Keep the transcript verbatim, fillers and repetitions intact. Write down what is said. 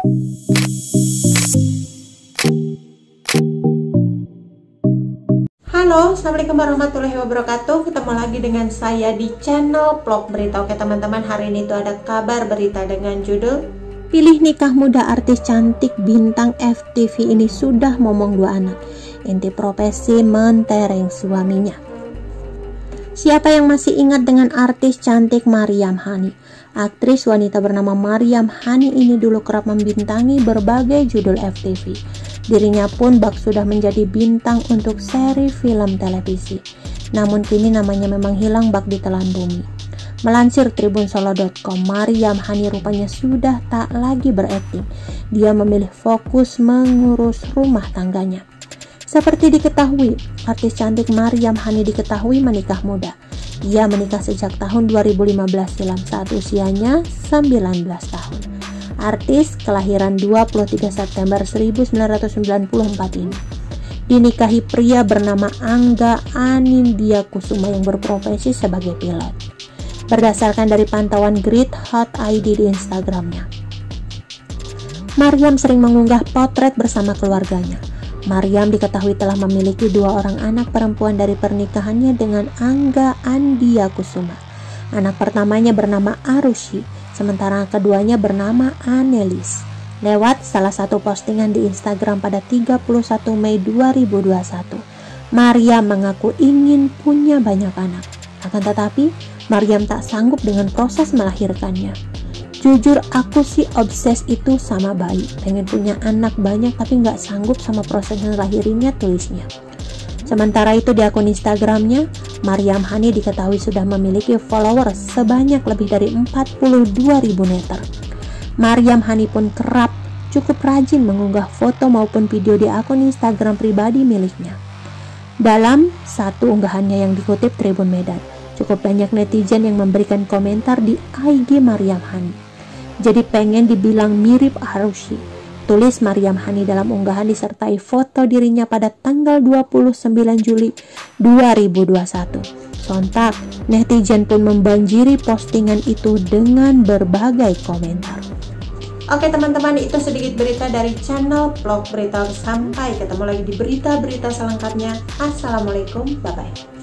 Halo, assalamualaikum warahmatullahi wabarakatuh. Ketemu lagi dengan saya di channel vlog berita. Oke teman-teman, hari ini tuh ada kabar berita dengan judul Pilih Nikah Muda Artis Cantik Bintang F T V ini sudah momong dua anak. Inti profesi mentereng suaminya. Siapa yang masih ingat dengan artis cantik Mariam Hani? Aktris wanita bernama Mariam Hani ini dulu kerap membintangi berbagai judul F T V. Dirinya pun bak sudah menjadi bintang untuk seri film televisi. Namun kini namanya memang hilang bak ditelan bumi. Melansir tribun solo dot com, Mariam Hani rupanya sudah tak lagi berakting. Dia memilih fokus mengurus rumah tangganya. Seperti diketahui, artis cantik Mariam Hani diketahui menikah muda. Ia menikah sejak tahun dua ribu lima belas silam saat usianya sembilan belas tahun. Artis kelahiran dua puluh tiga September seribu sembilan ratus sembilan puluh empat ini dinikahi pria bernama Angga Anindya Kusuma yang berprofesi sebagai pilot. Berdasarkan dari pantauan Grid Hot I D di Instagramnya, Mariam sering mengunggah potret bersama keluarganya. Mariam diketahui telah memiliki dua orang anak perempuan dari pernikahannya dengan Angga Anindya Kusuma. Anak pertamanya bernama Arushi, sementara keduanya bernama Anelis. Lewat salah satu postingan di Instagram pada tiga puluh satu Mei dua ribu dua puluh satu, Mariam mengaku ingin punya banyak anak. Akan tetapi, Mariam tak sanggup dengan proses melahirkannya. Jujur, aku sih obses itu sama bayi. Pengen punya anak banyak tapi nggak sanggup sama proses ngelahirinnya, tulisnya. Sementara itu di akun Instagramnya, Mariam Hani diketahui sudah memiliki followers sebanyak lebih dari empat puluh dua ribu netter. Mariam Hani pun kerap cukup rajin mengunggah foto maupun video di akun Instagram pribadi miliknya. Dalam satu unggahannya yang dikutip Tribun Medan, cukup banyak netizen yang memberikan komentar di I G Mariam Hani. Jadi pengen dibilang mirip Arushi, tulis Mariam Hani dalam unggahan disertai foto dirinya pada tanggal dua puluh sembilan Juli dua ribu dua puluh satu. Sontak, netizen pun membanjiri postingan itu dengan berbagai komentar. Oke teman-teman, itu sedikit berita dari channel vlog berita. Sampai ketemu lagi di berita-berita selengkapnya. Assalamualaikum, bye-bye.